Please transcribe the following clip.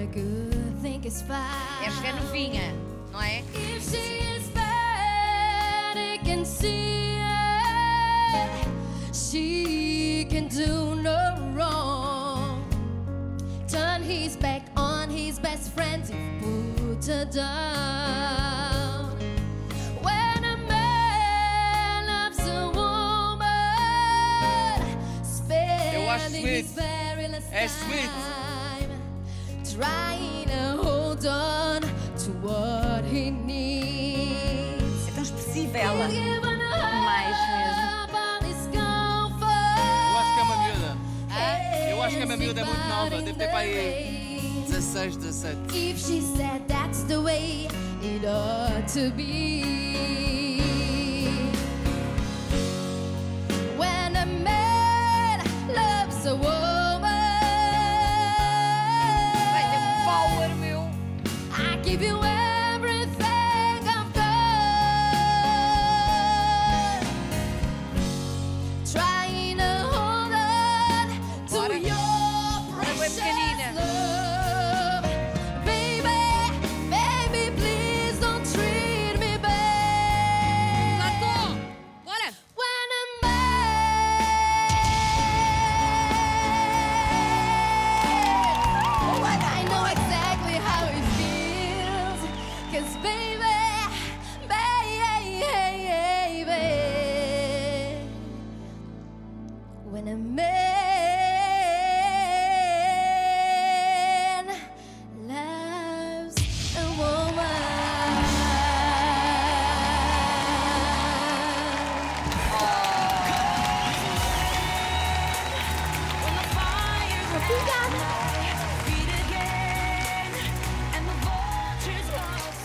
good thing is fine. É jogar novinha, não é? If she is bad, he can see it. She can do no wrong. Turn his back on his best friend and put her down. When a man loves a woman, spending his very last time trying to hold on to what he needs. É tão expressiva ela. Mais mesmo. Eu acho que é uma miúda muito nova, deve ter para aí 16, 17. If she said that's the way it ought to be. When a man loves a woman, Vai ter power, meu. I give you everything I've got. Trying to hold on to Bora. your precious pequenina. love. Baby, baby, please don't treat me bad. Marco, bora. When a man, I know exactly how it feels. 'Cause baby, baby, when a man loves a woman. Obrigada.